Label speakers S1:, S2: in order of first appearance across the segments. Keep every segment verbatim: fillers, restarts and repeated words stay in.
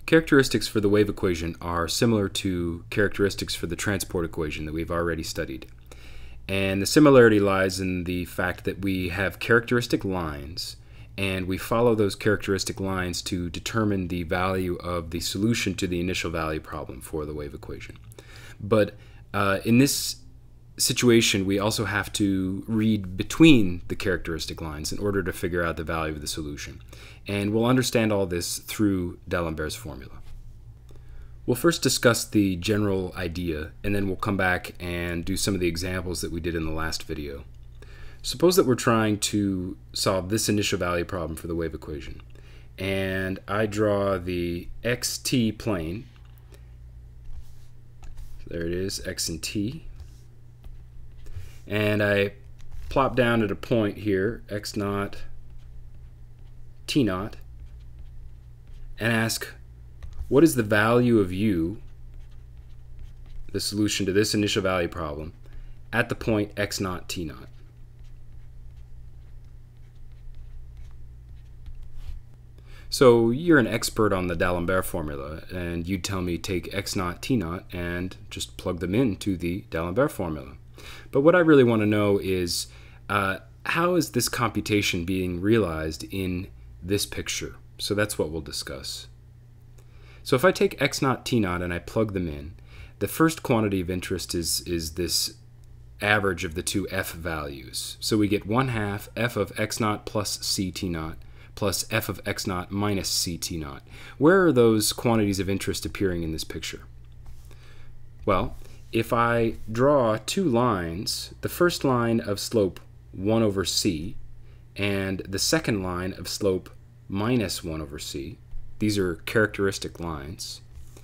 S1: Characteristics for the wave equation are similar to characteristics for the transport equation that we've already studied. And the similarity lies in the fact that we have characteristic lines, and we follow those characteristic lines to determine the value of the solution to the initial value problem for the wave equation. But uh, in this situation, we also have to read between the characteristic lines in order to figure out the value of the solution. And we'll understand all this through D'Alembert's formula. We'll first discuss the general idea, and then we'll come back and do some of the examples that we did in the last video. Suppose that we're trying to solve this initial value problem for the wave equation. And I draw the xt plane. There it is, x and t. And I plop down at a point here, x naught, t naught, and ask, what is the value of u, the solution to this initial value problem, at the point x naught, t naught? So you're an expert on the D'Alembert formula, and you'd tell me take x naught, t naught, and just plug them into the D'Alembert formula. But what I really want to know is uh, how is this computation being realized in this picture? So that's what we'll discuss. So if I take x naught, t naught, and I plug them in, the first quantity of interest is, is this average of the two f values. So we get one half f of x naught plus c t naught plus f of x naught minus c t naught. Where are those quantities of interest appearing in this picture? Well, if I draw two lines, the first line of slope one over c and the second line of slope minus one over c, these are characteristic lines,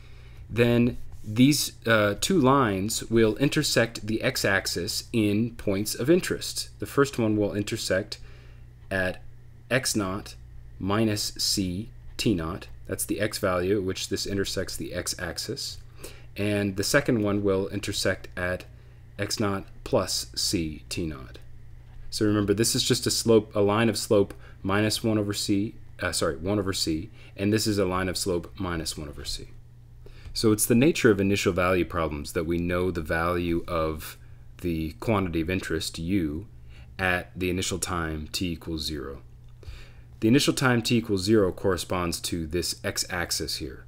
S1: then these uh, two lines will intersect the x-axis in points of interest. The first one will intersect at x naught minus c t naught. That's the x value at which this intersects the x-axis. And the second one will intersect at x naught plus c t naught. So remember, this is just a slope, a line of slope minus one over c, uh, sorry, one over c, and this is a line of slope minus one over c. So it's the nature of initial value problems that we know the value of the quantity of interest u at the initial time t equals zero. The initial time t equals zero corresponds to this x-axis here.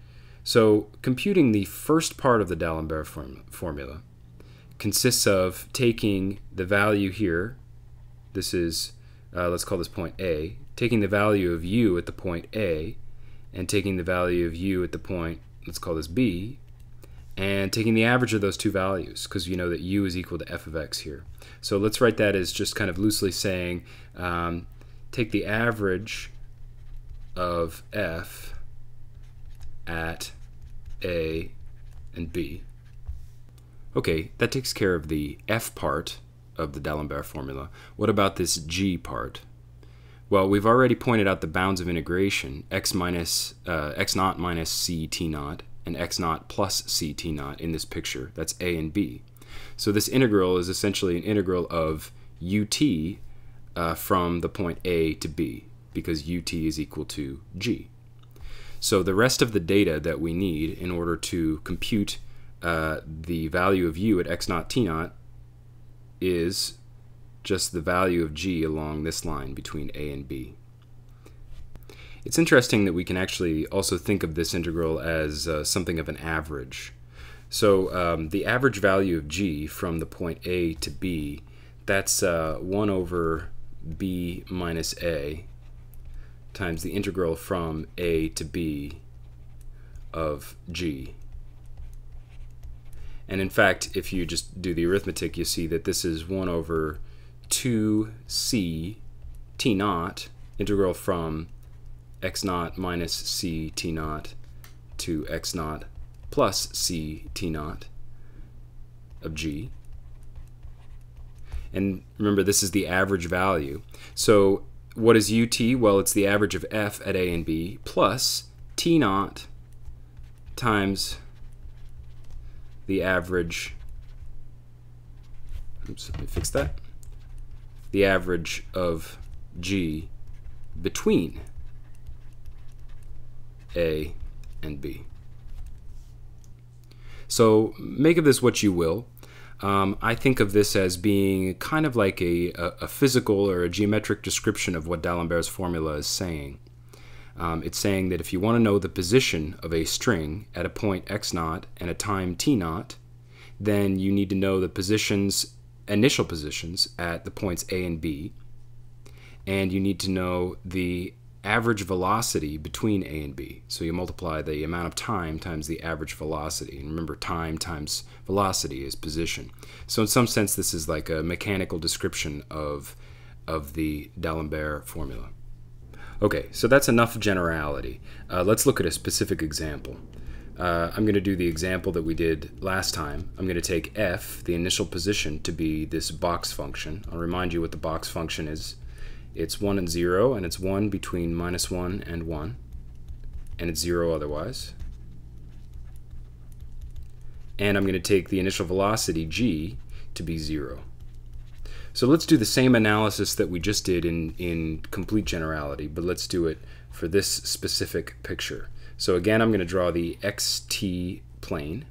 S1: So computing the first part of the D'Alembert form formula consists of taking the value here, this is, uh, let's call this point A, taking the value of u at the point A, and taking the value of u at the point, let's call this B, and taking the average of those two values, because you know that u is equal to f of x here. So let's write that as just kind of loosely saying, um, take the average of f at A and B. Okay, that takes care of the f part of the D'Alembert formula. What about this g part? Well, we've already pointed out the bounds of integration, x minus uh, x naught minus c t naught and x naught plus c t naught in this picture. That's A and B. So this integral is essentially an integral of ut uh, from the point A to B, because ut is equal to g. So the rest of the data that we need in order to compute uh, the value of u at x naught, t naught is just the value of g along this line between A and B. It's interesting that we can actually also think of this integral as uh, something of an average. So um, the average value of g from the point A to B, that's uh, one over b minus a times the integral from A to B of g. And in fact, if you just do the arithmetic, you see that this is one over two c t naught, integral from x naught minus c t naught to x naught plus c t naught of g. And remember, this is the average value. So what is ut? Well, it's the average of f at A and B plus t naught times the average, oops, let me fix that, the average of g between A and b. So make of this what you will. Um, I think of this as being kind of like a, a, a physical or a geometric description of what D'Alembert's formula is saying. Um, it's saying that if you want to know the position of a string at a point x naught and a time t naught, then you need to know the positions, initial positions at the points a and b, and you need to know the average velocity between a and b. So you multiply the amount of time times the average velocity. And remember, time times velocity is position. So in some sense, this is like a mechanical description of, of the D'Alembert formula. Okay, so that's enough generality. Uh, let's look at a specific example. Uh, I'm going to do the example that we did last time. I'm going to take f, the initial position, to be this box function. I'll remind you what the box function is. It's one and zero, and it's one between minus one and one, and it's zero otherwise. And I'm going to take the initial velocity, g, to be zero. So let's do the same analysis that we just did in, in complete generality, but let's do it for this specific picture. So again, I'm going to draw the xt plane.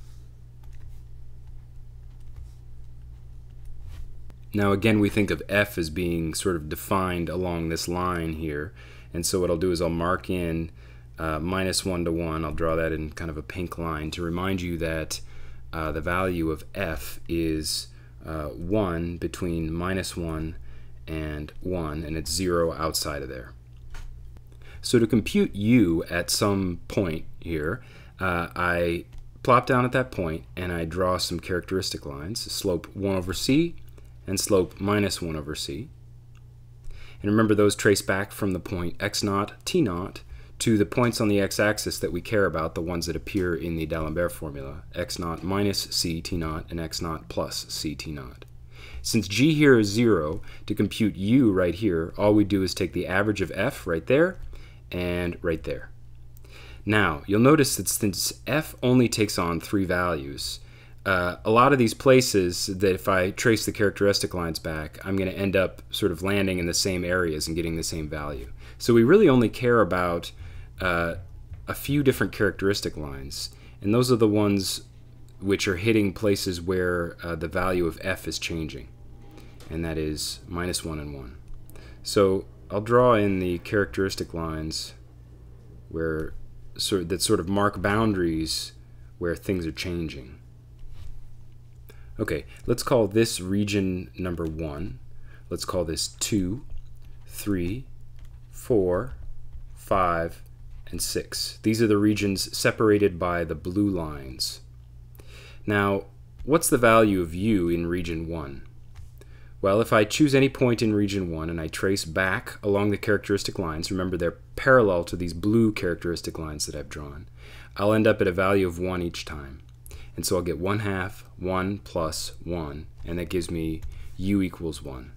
S1: Now again, we think of f as being sort of defined along this line here, and so what I'll do is I'll mark in uh, minus one to one. I'll draw that in kind of a pink line to remind you that uh, the value of f is uh, one between minus one and one, and it's zero outside of there. So to compute u at some point here, uh, I plop down at that point and I draw some characteristic lines, slope one over c, and slope minus one over c. And remember, those trace back from the point x naught, t naught, to the points on the x-axis that we care about, the ones that appear in the D'Alembert formula, x naught minus c t naught and x naught plus c t naught. Since g here is zero, to compute u right here, all we do is take the average of f right there and right there. Now, you'll notice that since f only takes on three values, Uh, a lot of these places that if I trace the characteristic lines back, I'm going to end up sort of landing in the same areas and getting the same value. So we really only care about uh, a few different characteristic lines, and those are the ones which are hitting places where uh, the value of f is changing, and that is minus one and one. So I'll draw in the characteristic lines where sort that sort of mark boundaries where things are changing. Okay, let's call this region number one. Let's call this two, three, four, five, and six. These are the regions separated by the blue lines. Now, what's the value of u in region one? Well, if I choose any point in region one and I trace back along the characteristic lines, remember they're parallel to these blue characteristic lines that I've drawn, I'll end up at a value of one each time. And so I'll get one half, one plus one, and that gives me u equals one.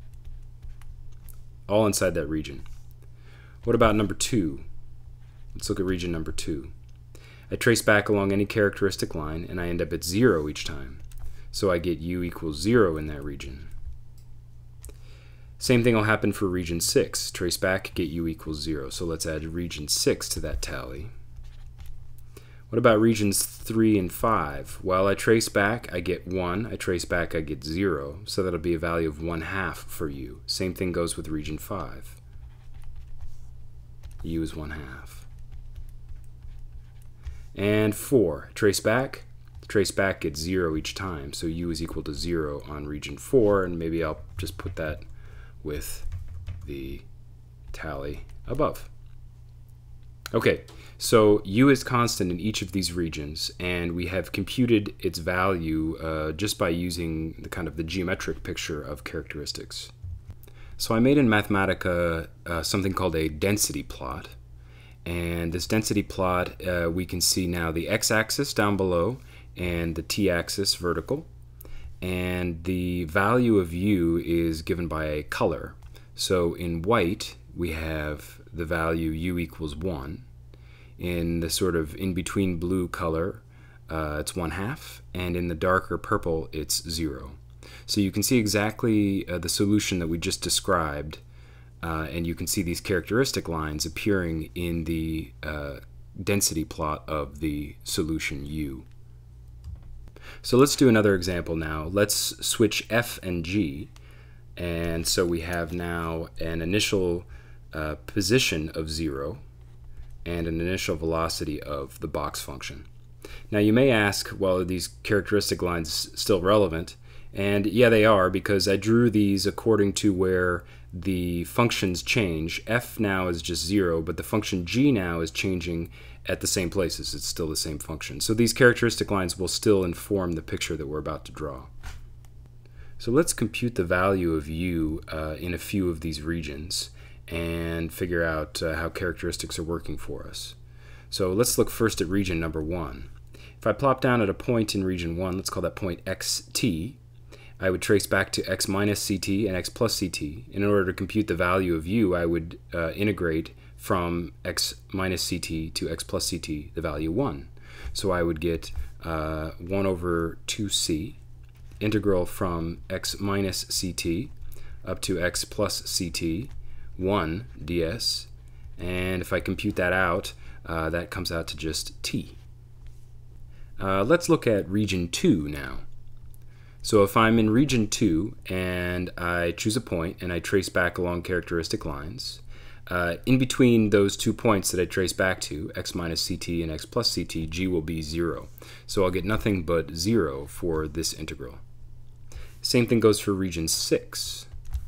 S1: All inside that region. What about number two? Let's look at region number two. I trace back along any characteristic line, and I end up at zero each time. So I get u equals zero in that region. Same thing will happen for region six. Trace back, get u equals zero. So let's add region six to that tally. What about regions three and five? Well, I trace back, I get one. I trace back, I get zero. So that'll be a value of one half for u. Same thing goes with region five. U is one half. And four. Trace back. Trace back, get zero each time. So u is equal to zero on region four. And maybe I'll just put that with the tally above. Okay, so u is constant in each of these regions, and we have computed its value uh, just by using the kind of the geometric picture of characteristics. So I made in Mathematica uh, something called a density plot, and this density plot uh, we can see now the x-axis down below and the t-axis vertical, and the value of u is given by a color. So in white we have the value u equals one. In the sort of in-between blue color, uh, it's one half, and in the darker purple, it's zero. So you can see exactly uh, the solution that we just described, uh, and you can see these characteristic lines appearing in the uh, density plot of the solution U. So let's do another example now. Let's switch F and G, and so we have now an initial uh, position of zero and an initial velocity of the box function. Now you may ask, well, are these characteristic lines still relevant? And yeah, they are, because I drew these according to where the functions change. F now is just zero, but the function G now is changing at the same places. It's still the same function. So these characteristic lines will still inform the picture that we're about to draw. So let's compute the value of U uh, in a few of these regions and figure out uh, how characteristics are working for us. So let's look first at region number one. If I plop down at a point in region one, let's call that point xt, I would trace back to x minus ct and x plus ct. In order to compute the value of U, I would uh, integrate from x minus ct to x plus ct, the value one. So I would get uh, one over two c, integral from x minus ct up to x plus ct, one ds, and if I compute that out, uh, that comes out to just t. Uh, let's look at region two now. So if I'm in region two and I choose a point and I trace back along characteristic lines, uh, in between those two points that I trace back to, x minus ct and x plus ct, g will be zero. So I'll get nothing but zero for this integral. Same thing goes for region six.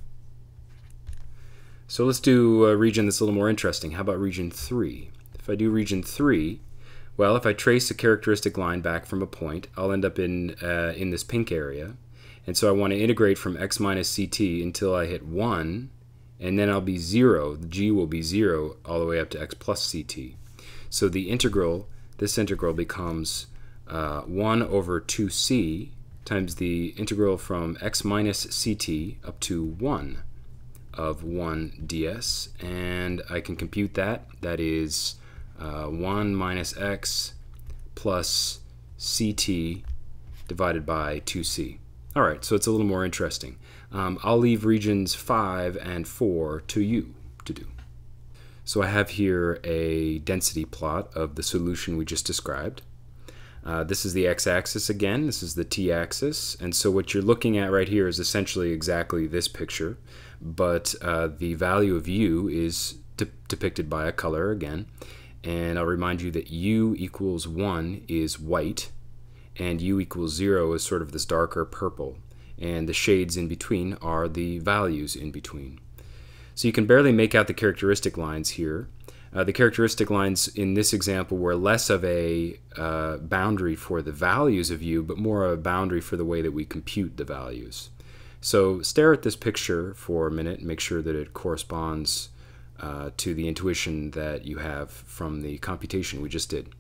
S1: So let's do a region that's a little more interesting. How about region three? If I do region three, well, if I trace a characteristic line back from a point, I'll end up in, uh, in this pink area. And so I want to integrate from x minus ct until I hit one, and then I'll be zero. The g will be zero all the way up to x plus ct. So the integral, this integral becomes uh, one over two c times the integral from x minus ct up to one of one ds. And I can compute that. That is Uh, one minus x plus ct divided by two c. Alright, so it's a little more interesting. Um, I'll leave regions five and four to you to do. So I have here a density plot of the solution we just described. Uh, this is the x-axis again, this is the t-axis, and so what you're looking at right here is essentially exactly this picture, but uh, the value of u is de depicted by a color again. And I'll remind you that U equals one is white, and U equals zero is sort of this darker purple. And the shades in between are the values in between. So you can barely make out the characteristic lines here. Uh, the characteristic lines in this example were less of a uh, boundary for the values of U, but more a boundary for the way that we compute the values. So stare at this picture for a minute and make sure that it corresponds Uh, to the intuition that you have from the computation we just did.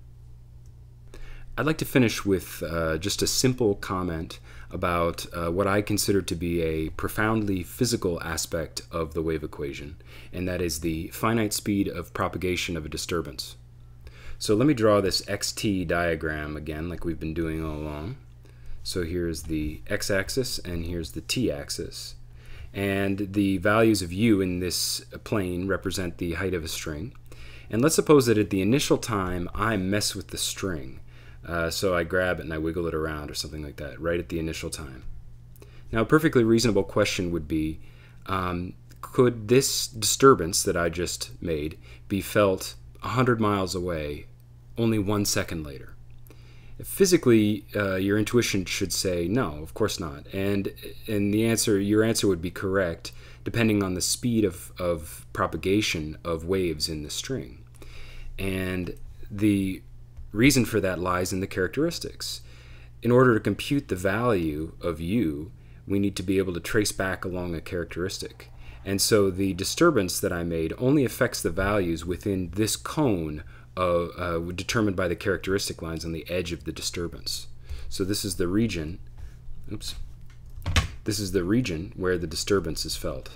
S1: I'd like to finish with uh, just a simple comment about uh, what I consider to be a profoundly physical aspect of the wave equation, and that is the finite speed of propagation of a disturbance. So let me draw this xt diagram again like we've been doing all along. So here's the x-axis and here's the t-axis. And the values of u in this plane represent the height of a string. And let's suppose that at the initial time I mess with the string. Uh, so I grab it and I wiggle it around or something like that right at the initial time. Now a perfectly reasonable question would be, um, could this disturbance that I just made be felt one hundred miles away only one second later? Physically, uh, your intuition should say no, of course not. And and the answer, your answer would be correct depending on the speed of, of propagation of waves in the string. And the reason for that lies in the characteristics. In order to compute the value of u, we need to be able to trace back along a characteristic. And so the disturbance that I made only affects the values within this cone Uh, uh, determined by the characteristic lines on the edge of the disturbance. So this is the region, oops, this is the region where the disturbance is felt.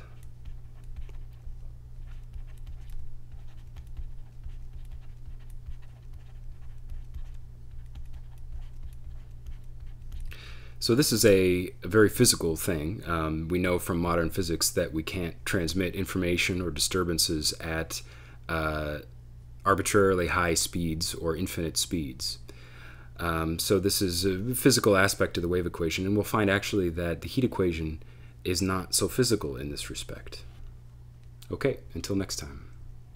S1: So this is a, a very physical thing. Um, we know from modern physics that we can't transmit information or disturbances at uh, arbitrarily high speeds or infinite speeds. Um, so this is a physical aspect of the wave equation, and we'll find actually that the heat equation is not so physical in this respect. Okay, until next time.